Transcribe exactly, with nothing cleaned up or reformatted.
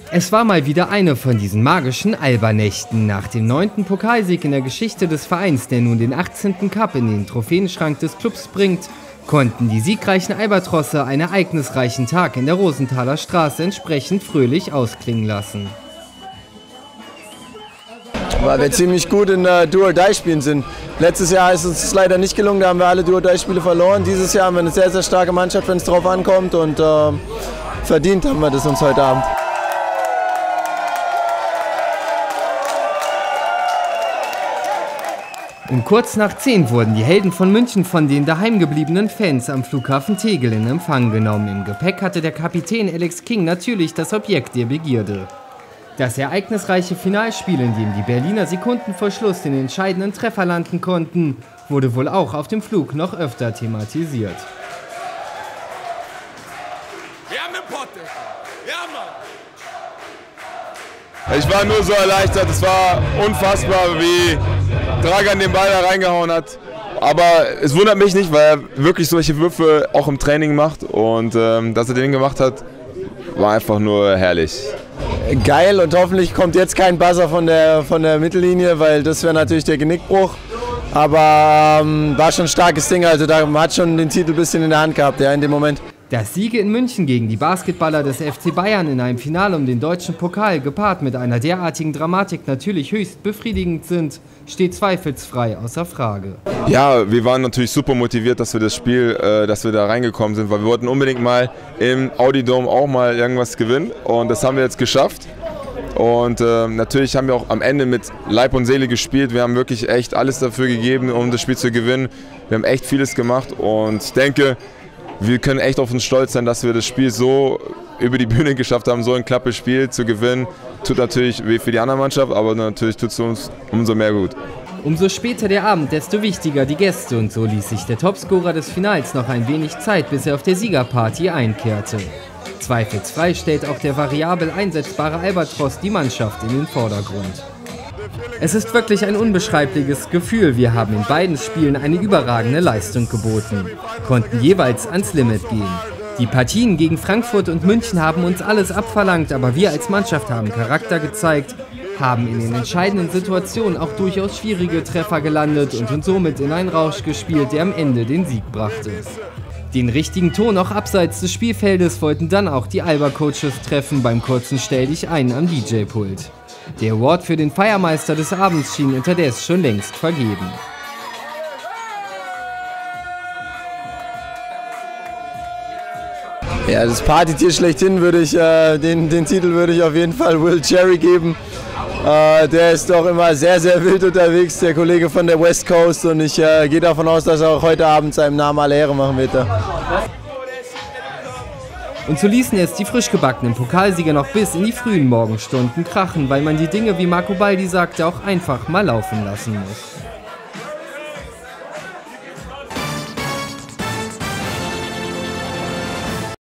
Es war mal wieder eine von diesen magischen Alba-Nächten. Nach dem neunten Pokalsieg in der Geschichte des Vereins, der nun den achtzehnten Cup in den Trophäenschrank des Clubs bringt, konnten die siegreichen Albatrosse einen ereignisreichen Tag in der Rosenthaler Straße entsprechend fröhlich ausklingen lassen. Weil wir ziemlich gut in äh, Do-or-Die-Spielen sind. Letztes Jahr ist uns das leider nicht gelungen, da haben wir alle Do-or-Die-Spiele verloren. Dieses Jahr haben wir eine sehr, sehr starke Mannschaft, wenn es drauf ankommt, und äh, verdient haben wir das uns heute Abend. Um kurz nach zehn wurden die Helden von München von den daheimgebliebenen Fans am Flughafen Tegel in Empfang genommen. Im Gepäck hatte der Kapitän Alex King natürlich das Objekt der Begierde. Das ereignisreiche Finalspiel, in dem die Berliner Sekunden vor Schluss den entscheidenden Treffer landen konnten, wurde wohl auch auf dem Flug noch öfter thematisiert. Wir haben eine Potte. Ja, Mann. Ich war nur so erleichtert, es war unfassbar, wie Dragan den Ball da reingehauen hat. Aber es wundert mich nicht, weil er wirklich solche Würfe auch im Training macht, und ähm, dass er den gemacht hat, war einfach nur herrlich. Geil, und hoffentlich kommt jetzt kein Buzzer von der, von der Mittellinie, weil das wäre natürlich der Genickbruch. Aber ähm, war schon ein starkes Ding, also da man hat schon den Titel ein bisschen in der Hand gehabt, ja, in dem Moment. Dass Siege in München gegen die Basketballer des F C Bayern in einem Finale um den deutschen Pokal gepaart mit einer derartigen Dramatik natürlich höchst befriedigend sind, steht zweifelsfrei außer Frage. Ja, wir waren natürlich super motiviert, dass wir das Spiel, äh, dass wir da reingekommen sind, weil wir wollten unbedingt mal im Audi Dome auch mal irgendwas gewinnen, und das haben wir jetzt geschafft. Und äh, natürlich haben wir auch am Ende mit Leib und Seele gespielt. Wir haben wirklich echt alles dafür gegeben, um das Spiel zu gewinnen. Wir haben echt vieles gemacht, und ich denke, wir können echt auf uns stolz sein, dass wir das Spiel so über die Bühne geschafft haben, so ein knappes Spiel zu gewinnen. Tut natürlich weh für die andere Mannschaft, aber natürlich tut es uns umso mehr gut. Umso später der Abend, desto wichtiger die Gäste, und so ließ sich der Topscorer des Finals noch ein wenig Zeit, bis er auf der Siegerparty einkehrte. Zweifelsfrei stellt auch der variabel einsetzbare Albatros die Mannschaft in den Vordergrund. Es ist wirklich ein unbeschreibliches Gefühl. Wir haben in beiden Spielen eine überragende Leistung geboten, konnten jeweils ans Limit gehen. Die Partien gegen Frankfurt und München haben uns alles abverlangt, aber wir als Mannschaft haben Charakter gezeigt, haben in den entscheidenden Situationen auch durchaus schwierige Treffer gelandet und uns somit in einen Rausch gespielt, der am Ende den Sieg brachte. Den richtigen Ton auch abseits des Spielfeldes wollten dann auch die Alba-Coaches treffen beim kurzen Stell-dich-ein am D J-Pult. Der Award für den Feiermeister des Abends schien unterdessen schon längst vergeben. Ja, das Partytier schlechthin würde ich, äh, den, den Titel würde ich auf jeden Fall Will Cherry geben. Äh, der ist doch immer sehr, sehr wild unterwegs, der Kollege von der West Coast, und ich äh, gehe davon aus, dass er auch heute Abend seinem Namen alle Ehre machen wird. Und so ließen es die frisch gebackenen Pokalsieger noch bis in die frühen Morgenstunden krachen, weil man die Dinge, wie Marco Baldi sagte, auch einfach mal laufen lassen muss.